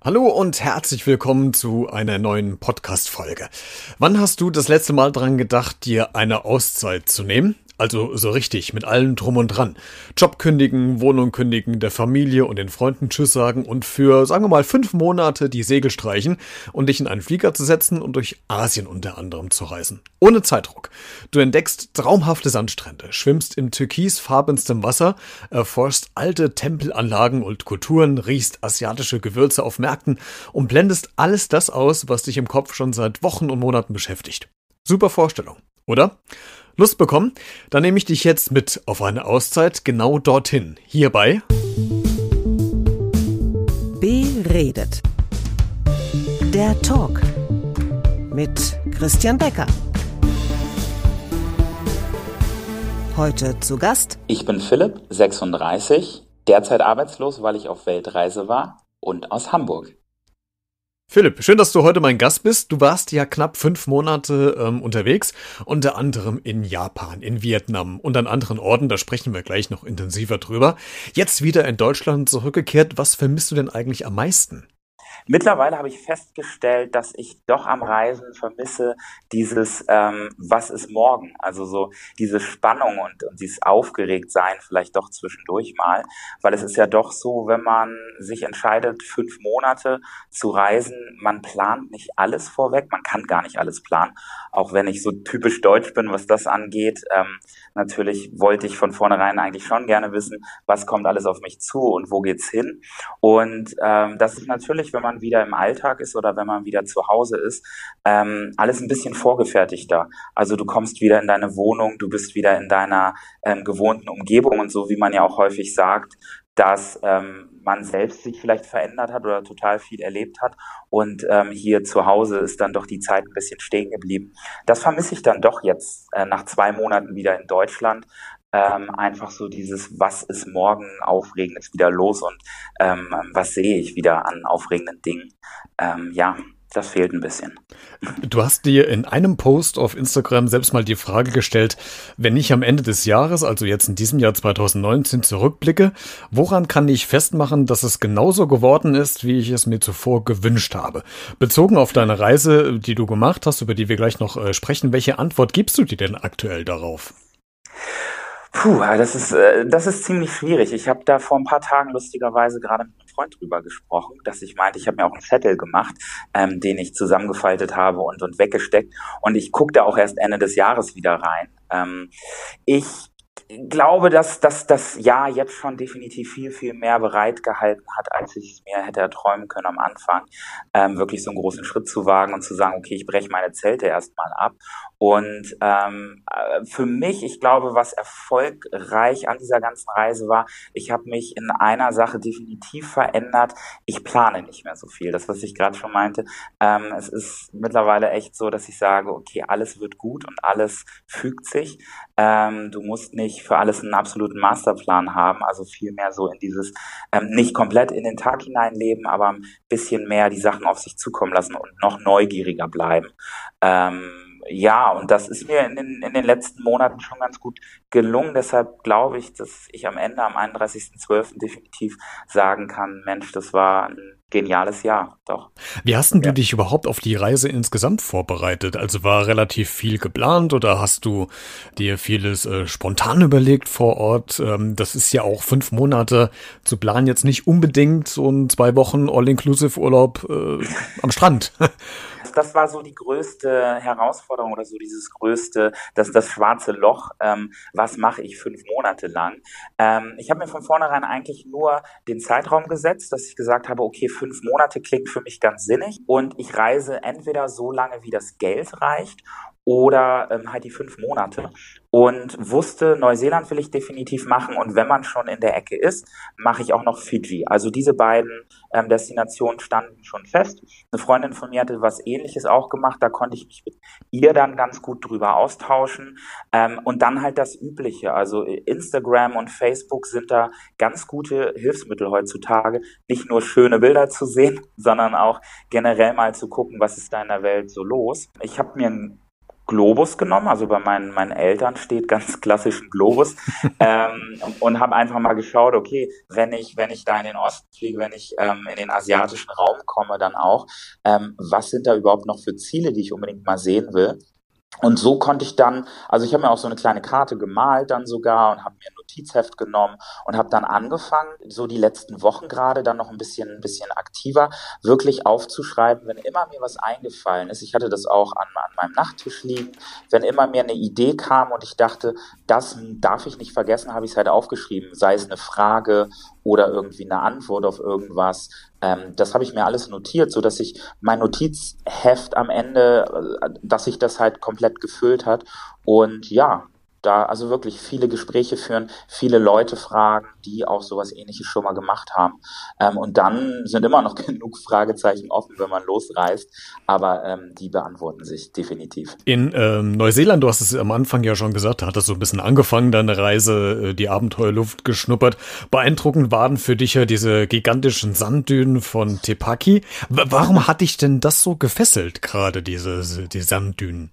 Hallo und herzlich willkommen zu einer neuen Podcast-Folge. Wann hast du das letzte Mal dran gedacht, dir eine Auszeit zu nehmen? Also so richtig, mit allem drum und dran. Job kündigen, Wohnung kündigen, der Familie und den Freunden Tschüss sagen und für, sagen wir mal, 5 Monate die Segel streichen und dich in einen Flieger zu setzen und durch Asien unter anderem zu reisen. Ohne Zeitdruck. Du entdeckst traumhafte Sandstrände, schwimmst in türkisfarbenstem Wasser, erforschst alte Tempelanlagen und Kulturen, riechst asiatische Gewürze auf Märkten und blendest alles das aus, was dich im Kopf schon seit Wochen und Monaten beschäftigt. Super Vorstellung, oder? Lust bekommen? Dann nehme ich dich jetzt mit auf eine Auszeit genau dorthin. Hierbei Beredet. Der Talk mit Christian Becker. Heute zu Gast. Ich bin Philipp, 36, derzeit arbeitslos, weil ich auf Weltreise war und aus Hamburg. Philipp, schön, dass du heute mein Gast bist. Du warst ja knapp 5 Monate unterwegs, unter anderem in Japan, in Vietnam und an anderen Orten, da sprechen wir gleich noch intensiver drüber. Jetzt wieder in Deutschland zurückgekehrt. Was vermisst du denn eigentlich am meisten? Mittlerweile habe ich festgestellt, dass ich doch am Reisen vermisse dieses was ist morgen? Also so diese Spannung und dieses Aufgeregtsein vielleicht doch zwischendurch mal, weil es ist ja doch so, wenn man sich entscheidet, 5 Monate zu reisen, man plant nicht alles vorweg, man kann gar nicht alles planen, auch wenn ich so typisch deutsch bin, was das angeht. Natürlich wollte ich von vornherein eigentlich schon gerne wissen, was kommt alles auf mich zu und wo geht's hin? Und das ist natürlich, wenn man wieder im Alltag ist oder wenn man wieder zu Hause ist, alles ein bisschen vorgefertigter. Also du kommst wieder in deine Wohnung, du bist wieder in deiner gewohnten Umgebung und so, wie man ja auch häufig sagt, dass man selbst sich vielleicht verändert hat oder total viel erlebt hat und hier zu Hause ist dann doch die Zeit ein bisschen stehen geblieben. Das vermisse ich dann doch jetzt nach 2 Monaten wieder in Deutschland. Einfach so dieses, was ist morgen Aufregendes wieder los und was sehe ich wieder an aufregenden Dingen. Ja, das fehlt ein bisschen. Du hast dir in einem Post auf Instagram selbst mal die Frage gestellt, wenn ich am Ende des Jahres, also jetzt in diesem Jahr 2019, zurückblicke, woran kann ich festmachen, dass es genauso geworden ist, wie ich es mir zuvor gewünscht habe? Bezogen auf deine Reise, die du gemacht hast, über die wir gleich noch sprechen, welche Antwort gibst du dir denn aktuell darauf? Das ist ziemlich schwierig. Ich habe da vor ein paar Tagen lustigerweise gerade mit einem Freund drüber gesprochen, dass ich meinte, ich habe mir auch einen Zettel gemacht, den ich zusammengefaltet habe und weggesteckt. Und ich gucke da auch erst Ende des Jahres wieder rein. Ich glaube, dass das Jahr jetzt schon definitiv viel, viel mehr bereitgehalten hat, als ich es mir hätte erträumen können am Anfang. Wirklich so einen großen Schritt zu wagen und zu sagen, okay, ich breche meine Zelte erstmal ab. Und für mich, ich glaube, was erfolgreich an dieser ganzen Reise war, ich habe mich in einer Sache definitiv verändert. Ich plane nicht mehr so viel. Das, was ich gerade schon meinte. Es ist mittlerweile echt so, dass ich sage, okay, alles wird gut und alles fügt sich. Du musst nicht für alles einen absoluten Masterplan haben, also viel mehr so in dieses nicht komplett in den Tag hineinleben, aber ein bisschen mehr die Sachen auf sich zukommen lassen und noch neugieriger bleiben. Ja, und das ist mir in den letzten Monaten schon ganz gut gelungen. Deshalb glaube ich, dass ich am Ende, am 31.12. definitiv sagen kann, Mensch, das war ein geniales Jahr, doch. Wie hast denn du dich überhaupt auf die Reise insgesamt vorbereitet? Also war relativ viel geplant oder hast du dir vieles spontan überlegt vor Ort? Das ist ja auch 5 Monate zu planen, jetzt nicht unbedingt so ein 2 Wochen All-Inclusive-Urlaub am Strand. Das war so die größte Herausforderung oder so dieses größte, das schwarze Loch. Was mache ich 5 Monate lang? Ich habe mir von vornherein eigentlich nur den Zeitraum gesetzt, dass ich gesagt habe, okay, 5 Monate klingt für mich ganz sinnig und ich reise entweder so lange, wie das Geld reicht oder halt die 5 Monate und wusste, Neuseeland will ich definitiv machen und wenn man schon in der Ecke ist, mache ich auch noch Fidschi. Also diese beiden Destinationen standen schon fest. Eine Freundin von mir hatte was Ähnliches auch gemacht, da konnte ich mich mit ihr dann ganz gut drüber austauschen und dann halt das Übliche, also Instagram und Facebook sind da ganz gute Hilfsmittel heutzutage, nicht nur schöne Bilder zu sehen, sondern auch generell mal zu gucken, was ist da in der Welt so los. Ich habe mir ein Globus genommen, also bei meinen Eltern steht ganz klassisch ein Globus, und habe einfach mal geschaut, okay, wenn ich da in den Osten fliege, wenn ich in den asiatischen Raum komme, dann auch, was sind da überhaupt noch für Ziele, die ich unbedingt mal sehen will? Und so konnte ich dann, also ich habe mir auch so eine kleine Karte gemalt dann sogar und habe mir ein Notizheft genommen und habe dann angefangen, so die letzten Wochen gerade dann noch ein bisschen aktiver, wirklich aufzuschreiben, wenn immer mir was eingefallen ist. Ich hatte das auch an meinem Nachttisch liegen. Wenn immer mir eine Idee kam und ich dachte, das darf ich nicht vergessen, habe ich es halt aufgeschrieben, sei es eine Frage oder irgendwie eine Antwort auf irgendwas. Das habe ich mir alles notiert, so dass ich mein Notizheft am Ende, dass sich das halt komplett gefüllt hat. Und ja, da also wirklich viele Gespräche führen, viele Leute fragen, die auch sowas Ähnliches schon mal gemacht haben. Und dann sind immer noch genug Fragezeichen offen, wenn man losreist. Aber die beantworten sich definitiv. In Neuseeland, du hast es am Anfang ja schon gesagt, da hat das so ein bisschen angefangen, deine Reise, die Abenteuerluft geschnuppert. Beeindruckend waren für dich ja diese gigantischen Sanddünen von Te Paki. Warum hat dich denn das so gefesselt, gerade die Sanddünen?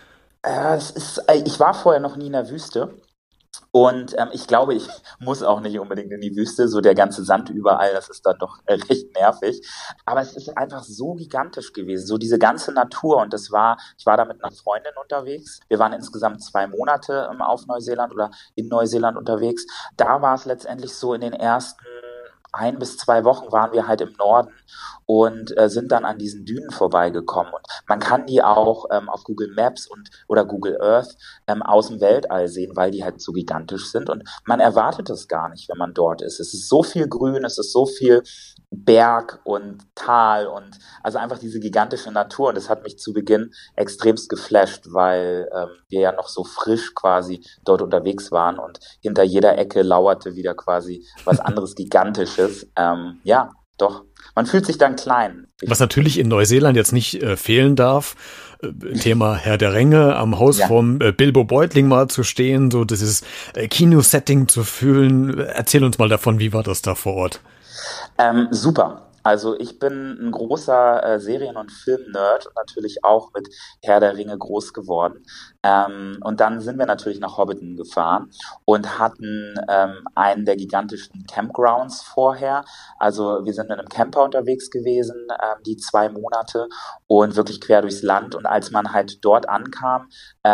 Ich war vorher noch nie in der Wüste. Und ich glaube, ich muss auch nicht unbedingt in die Wüste, so der ganze Sand überall, das ist dann doch recht nervig. Aber es ist einfach so gigantisch gewesen, so diese ganze Natur. Und ich war da mit einer Freundin unterwegs. Wir waren insgesamt 2 Monate auf Neuseeland oder in Neuseeland unterwegs. Da war es letztendlich so, in den ersten 1 bis 2 Wochen waren wir halt im Norden und sind dann an diesen Dünen vorbeigekommen. Und man kann die auch auf Google Maps oder Google Earth aus dem Weltall sehen, weil die halt so gigantisch sind. Und man erwartet es gar nicht, wenn man dort ist. Es ist so viel Grün, es ist so viel Berg und Tal und also einfach diese gigantische Natur. Und das hat mich zu Beginn extremst geflasht, weil wir ja noch so frisch quasi dort unterwegs waren und hinter jeder Ecke lauerte wieder quasi was anderes Gigantisches. Ja, doch. Man fühlt sich dann klein. Was natürlich in Neuseeland jetzt nicht fehlen darf, Thema Herr der Ringe, am Haus vom Bilbo Beutling mal zu stehen, so dieses Kinosetting zu fühlen. Erzähl uns mal davon, wie war das da vor Ort? Super. Also ich bin ein großer Serien- und Film-Nerd und natürlich auch mit Herr der Ringe groß geworden. Und dann sind wir natürlich nach Hobbiton gefahren und hatten einen der gigantischen Campgrounds vorher. Also wir sind in einem Camper unterwegs gewesen, die 2 Monate und wirklich quer durchs Land. Und als man halt dort ankam,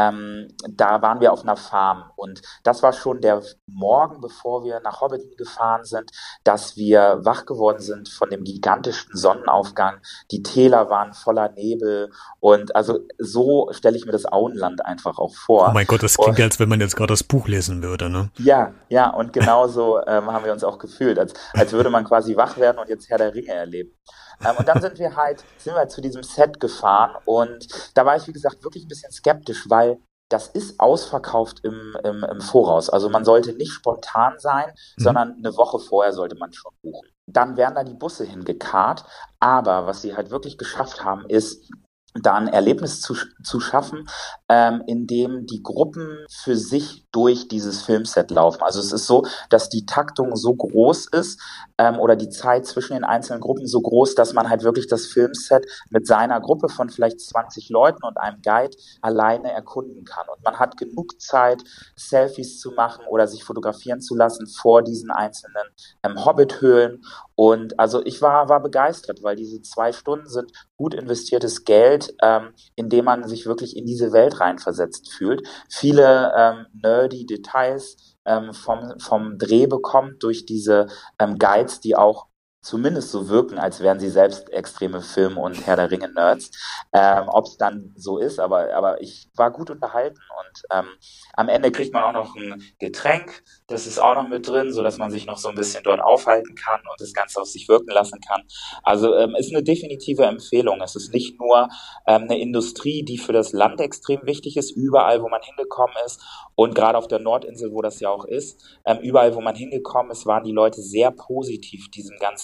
da waren wir auf einer Farm. Und das war schon der Morgen, bevor wir nach Hobbiton gefahren sind, dass wir wach geworden sind von dem gigantischen Sonnenaufgang. Die Täler waren voller Nebel und also so stelle ich mir das Auenland einfach auch vor. Oh mein Gott, das klingt ja, als wenn man jetzt gerade das Buch lesen würde, ne? Ja, ja, und genauso haben wir uns auch gefühlt, als würde man quasi wach werden und jetzt Herr der Ringe erleben. Und dann sind wir halt zu diesem Set gefahren und da war ich, wie gesagt, wirklich ein bisschen skeptisch, weil das ist ausverkauft im Voraus. Also man sollte nicht spontan sein, sondern eine Woche vorher sollte man schon buchen. Dann werden da die Busse hingekarrt, aber was sie halt wirklich geschafft haben, ist, da ein Erlebnis zu schaffen, in dem die Gruppen für sich durch dieses Filmset laufen. Also es ist so, dass die Taktung so groß ist oder die Zeit zwischen den einzelnen Gruppen so groß, dass man halt wirklich das Filmset mit seiner Gruppe von vielleicht 20 Leuten und einem Guide alleine erkunden kann. Und man hat genug Zeit, Selfies zu machen oder sich fotografieren zu lassen vor diesen einzelnen Hobbit-Höhlen. Und also ich war begeistert, weil diese 2 Stunden sind gut investiertes Geld, indem man sich wirklich in diese Welt reinversetzt fühlt. Viele nerdy Details vom Dreh bekommt durch diese Guides, die auch zumindest so wirken, als wären sie selbst extreme Film- und Herr der Ringe-Nerds. Ob es dann so ist, aber ich war gut unterhalten und am Ende kriegt man auch noch ein Getränk, das ist auch noch mit drin, sodass man sich noch so ein bisschen dort aufhalten kann und das Ganze auf sich wirken lassen kann. Also ist eine definitive Empfehlung. Es ist nicht nur eine Industrie, die für das Land extrem wichtig ist, überall, wo man hingekommen ist und gerade auf der Nordinsel, wo das ja auch ist, überall, wo man hingekommen ist, waren die Leute sehr positiv diesem ganzen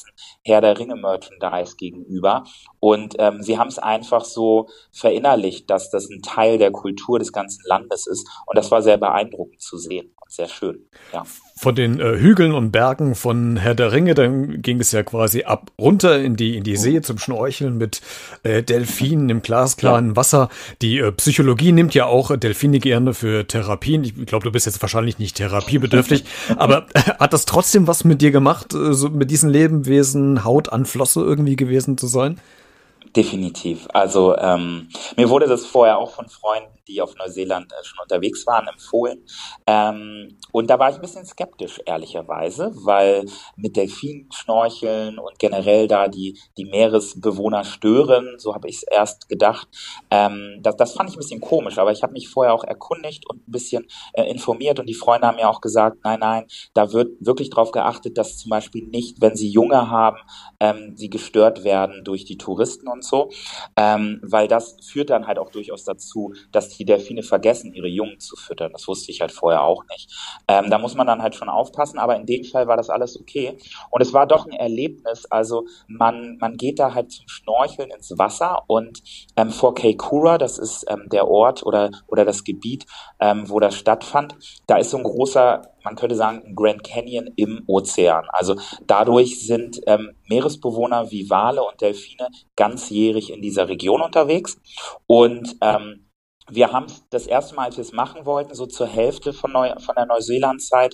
ganzen Herr der Ringe-Merchandise gegenüber. Und sie haben es einfach so verinnerlicht, dass das ein Teil der Kultur des ganzen Landes ist. Und das war sehr beeindruckend zu sehen und sehr schön, ja. Von den Hügeln und Bergen von Herr der Ringe, dann ging es ja quasi ab runter in die See zum Schnorcheln mit Delfinen im glasklaren Wasser. Die Psychologie nimmt ja auch Delfine gerne für Therapien. Ich glaube, du bist jetzt wahrscheinlich nicht therapiebedürftig, aber hat das trotzdem was mit dir gemacht, so mit diesen Lebewesen Haut an Flosse irgendwie gewesen zu sein? Definitiv. Also mir wurde das vorher auch von Freunden, die auf Neuseeland schon unterwegs waren, empfohlen. Und da war ich ein bisschen skeptisch, ehrlicherweise, weil mit Delfinen schnorcheln und generell da die Meeresbewohner stören, so habe ich es erst gedacht. Das fand ich ein bisschen komisch, aber ich habe mich vorher auch erkundigt und ein bisschen informiert und die Freunde haben mir auch gesagt, nein, da wird wirklich darauf geachtet, dass zum Beispiel nicht, wenn sie Junge haben, sie gestört werden durch die Touristen und so, weil das führt dann halt auch durchaus dazu, dass die Delfine vergessen, ihre Jungen zu füttern. Das wusste ich halt vorher auch nicht. Da muss man dann halt schon aufpassen, aber in dem Fall war das alles okay. Und es war doch ein Erlebnis, also man geht da halt zum Schnorcheln ins Wasser und vor Kaikoura, das ist der Ort oder das Gebiet, wo das stattfand, da ist so ein großer, man könnte sagen, ein Grand Canyon im Ozean. Also dadurch sind Meeresbewohner wie Wale und Delfine ganzjährig in dieser Region unterwegs. Und wir haben das erste Mal, als wir es machen wollten, so zur Hälfte von der Neuseeland-Zeit,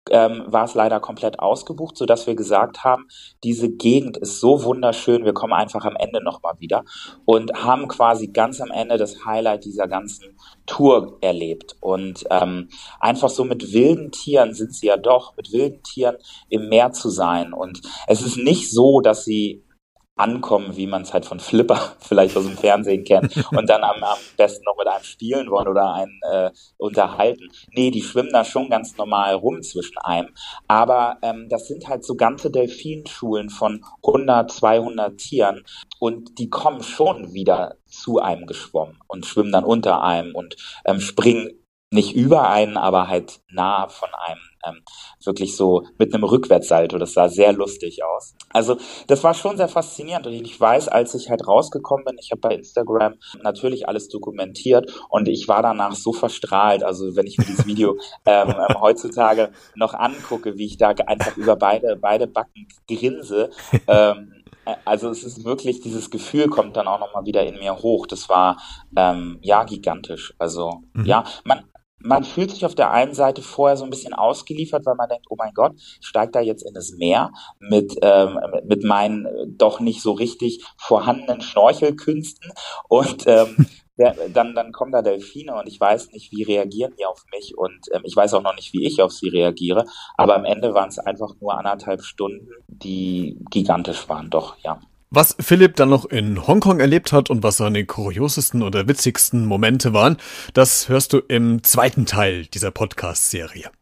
war es leider komplett ausgebucht, sodass wir gesagt haben, diese Gegend ist so wunderschön, wir kommen einfach am Ende nochmal wieder und haben quasi ganz am Ende das Highlight dieser ganzen Tour erlebt. Und einfach so mit wilden Tieren sind sie ja doch, mit wilden Tieren im Meer zu sein. Und es ist nicht so, dass sie ankommen, wie man es halt von Flipper vielleicht aus dem Fernsehen kennt und dann am besten noch mit einem spielen wollen oder einen unterhalten. Nee, die schwimmen da schon ganz normal rum zwischen einem. Aber das sind halt so ganze Delfinschulen von 100, 200 Tieren und die kommen schon wieder zu einem geschwommen und schwimmen dann unter einem und springen nicht über einen, aber halt nah von einem, wirklich so mit einem Rückwärtssalto. Das sah sehr lustig aus. Also das war schon sehr faszinierend und ich weiß, als ich halt rausgekommen bin, ich habe bei Instagram natürlich alles dokumentiert und ich war danach so verstrahlt. Also wenn ich mir dieses Video heutzutage noch angucke, wie ich da einfach über beide Backen grinse, also es ist wirklich, dieses Gefühl kommt dann auch nochmal wieder in mir hoch. Das war gigantisch. Also ja, man fühlt sich auf der einen Seite vorher so ein bisschen ausgeliefert, weil man denkt, oh mein Gott, ich steige da jetzt in das Meer mit meinen doch nicht so richtig vorhandenen Schnorchelkünsten und dann kommen da Delfine und ich weiß nicht, wie reagieren die auf mich und ich weiß auch noch nicht, wie ich auf sie reagiere, aber am Ende waren es einfach nur 1,5 Stunden, die gigantisch waren, doch, ja. Was Philipp dann noch in Hongkong erlebt hat und was seine kuriosesten oder witzigsten Momente waren, das hörst du im zweiten Teil dieser Podcast-Serie.